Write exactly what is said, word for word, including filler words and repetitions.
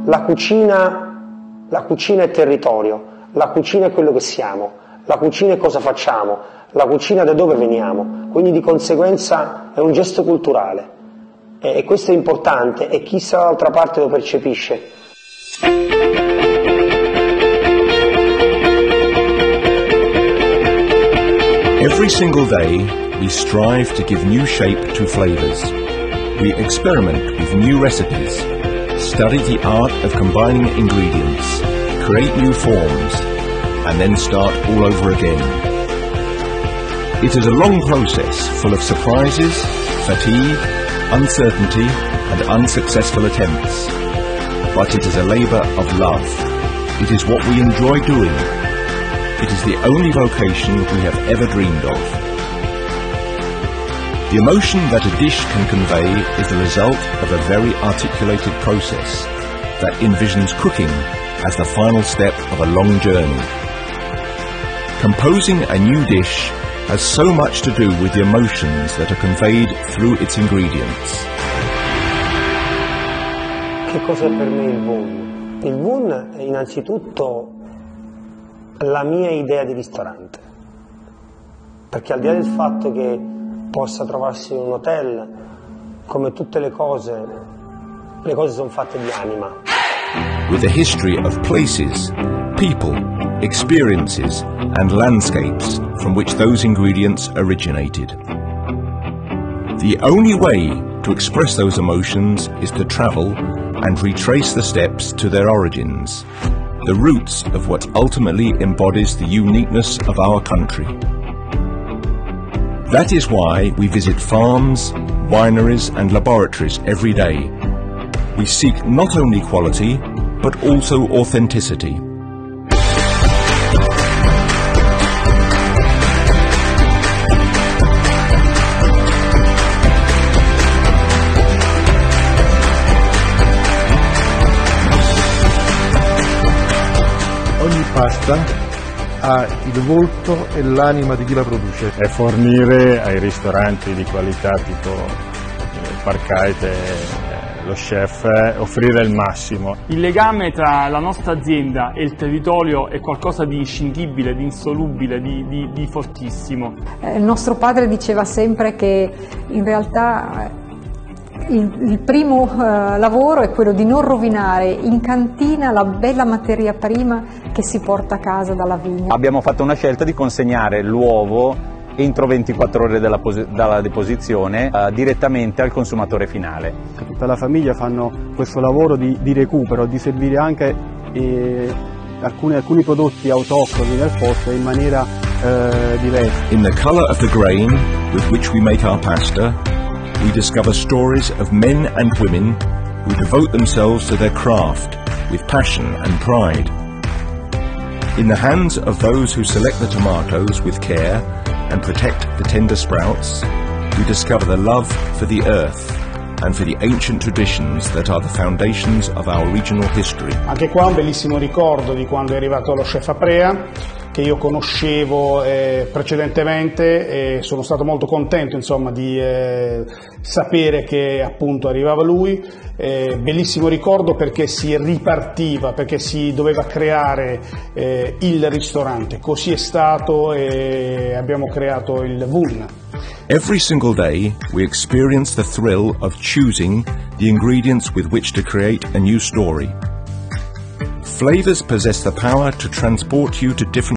La cucina, la cucina è territorio, la cucina è quello che siamo, la cucina è cosa facciamo, la cucina da dove veniamo, quindi di conseguenza è un gesto culturale e, e questo è importante e chi sta dall'altra parte lo percepisce. Every single day we strive to give new shape to flavors. We experiment with new recipes, study the art of combining ingredients, create new forms, and then start all over again. It is a long process full of surprises, fatigue, uncertainty, and unsuccessful attempts. But it is a labour of love. It is what we enjoy doing. It is the only vocation we have ever dreamed of. The emotion that a dish can convey is the result of a very articulated process that envisions cooking as the final step of a long journey. Composing a new dish has so much to do with the emotions that are conveyed through its ingredients. Che cos'è per me il Vun? Il Vun è innanzitutto la mia idea di ristorante, perché al di là del fatto che possa trovarsi in un hotel, come tutte le cose, le cose sono fatte di anima. With a history of places, people, experiences and landscapes from which those ingredients originated. The only way to express those emotions is to travel and retrace the steps to their origins, the roots of what ultimately embodies the uniqueness of our country. That is why we visit farms, wineries and laboratories every day. We seek not only quality, but also authenticity. Ogni pasta ha il volto e l'anima di chi la produce. E fornire ai ristoranti di qualità tipo eh, Parkite, eh, lo chef, eh, offrire il massimo. Il legame tra la nostra azienda e il territorio è qualcosa di inscindibile, di insolubile, di, di, di fortissimo. Eh, il nostro padre diceva sempre che in realtà Il, il primo eh, lavoro è quello di non rovinare in cantina la bella materia prima che si porta a casa dalla vigna. Abbiamo fatto una scelta di consegnare l'uovo entro ventiquattro ore dalla, dalla deposizione eh, direttamente al consumatore finale. Tutta la famiglia fanno questo lavoro di, di recupero, di servire anche eh, alcuni, alcuni prodotti autoctoni del posto in maniera eh, diversa. In the colour of the grain with which we make our pasta, we discover stories of men and women who devote themselves to their craft with passion and pride. In the hands of those who select the tomatoes with care and protect the tender sprouts, we discover the love for the earth and for the ancient traditions that are the foundations of our regional history. Anche qua un bellissimo ricordo di quando è arrivato lo chef Aprea, che io conoscevo eh, precedentemente e sono stato molto contento insomma di eh, sapere che appunto arrivava lui. Eh, bellissimo ricordo perché si ripartiva, perché si doveva creare eh, il ristorante, così è stato e abbiamo creato il Vun. Every single day we experience the thrill of choosing the ingredients with which to create a new story. Flavors possess the power to transport you to different